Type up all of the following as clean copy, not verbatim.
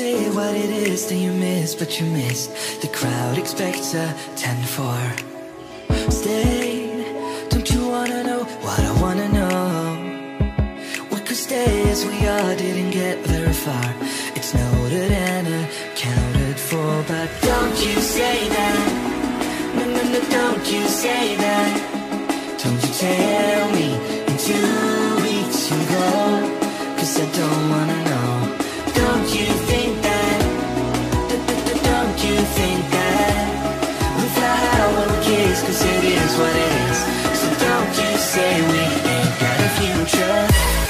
say what it is that you miss, but you missed. The crowd expects a 10-4. Stay, don't you wanna know what I wanna know? We could stay as we are, didn't get very far. It's noted and accounted for, but don't you say that. No, no, no, don't you say that. Don't you tell me in 2 weeks you'll go, 'cause I don't wanna know. Don't you think that, don't you think that we'll fly high when we kiss, 'cause it is what it is. So don't you say we ain't got a future.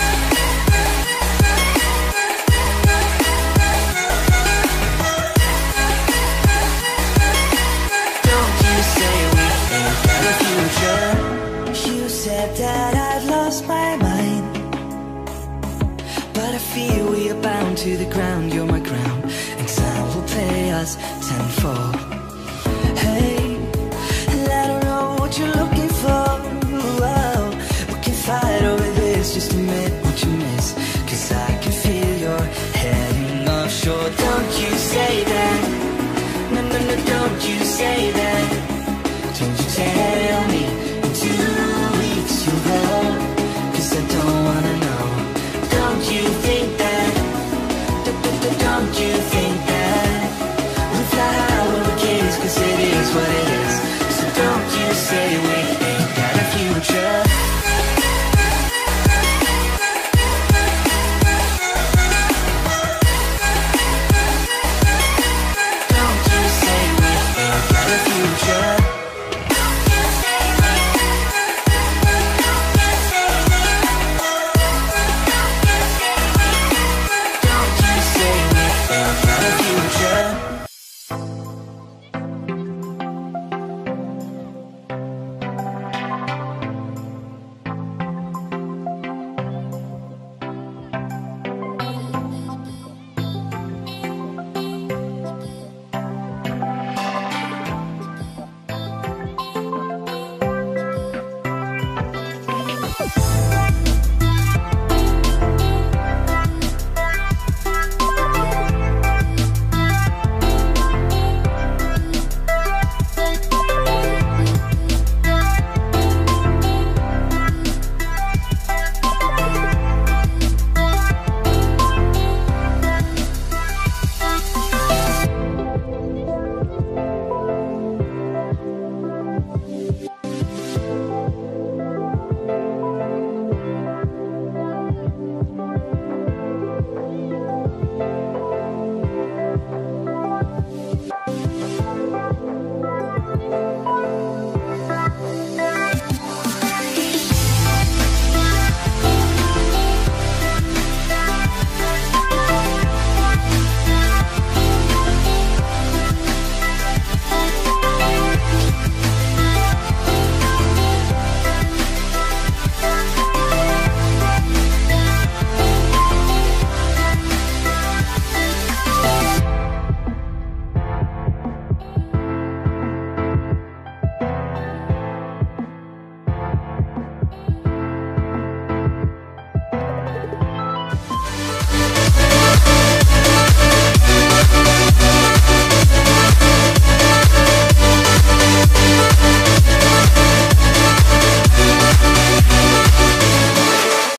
Don't you say we ain't got a future. You said that I'd lost my mind, but I feel we are bound to the ground. You're my ground, and time will pay us 10-4. Hey, and I don't know what you're looking for. Whoa, we can fight over this, just admit what you miss, 'cause I can feel you're heading offshore. Don't you say that. No, no, no, don't you say that.